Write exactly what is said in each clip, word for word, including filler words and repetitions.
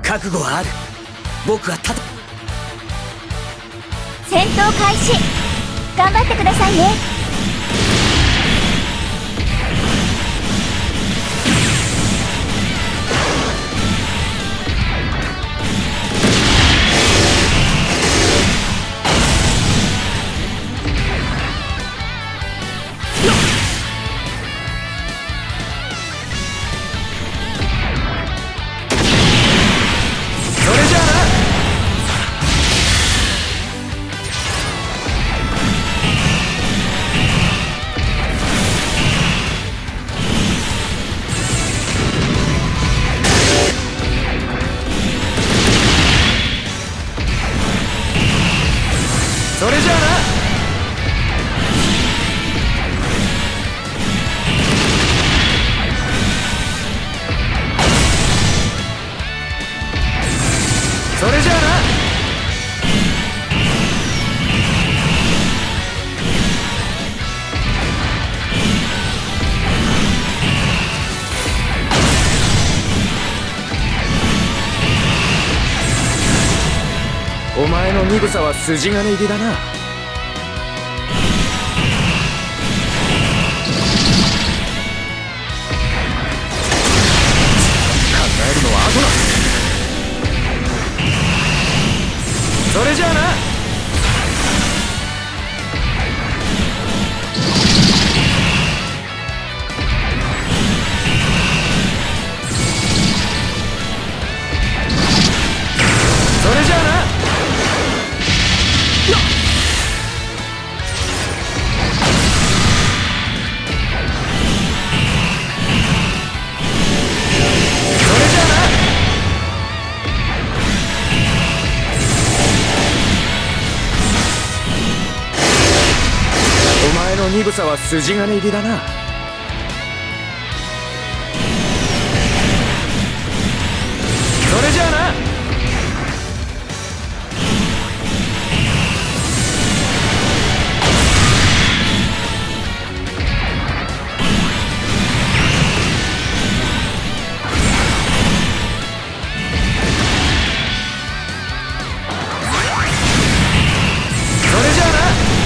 覚悟はある。僕はただ戦闘開始。頑張ってくださいね。 それじゃあな。それじゃあな。お前の鈍さは筋金入りだな。考えるのは後だ。それじゃあな。それじゃあな。お前の鈍さは筋金入りだな。それじゃあな。それじゃあな。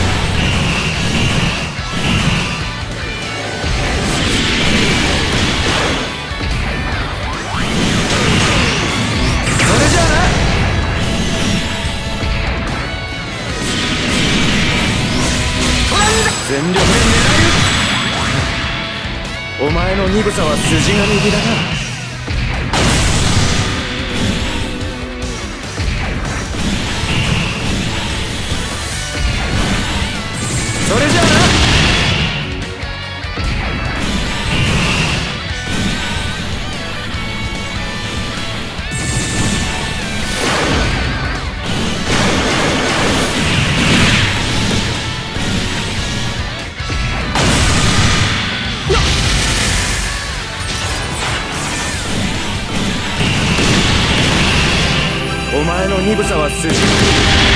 全力で狙える。お前の鈍さは筋金入りだな。それじゃあな。お前の鈍さは筋金入りだ。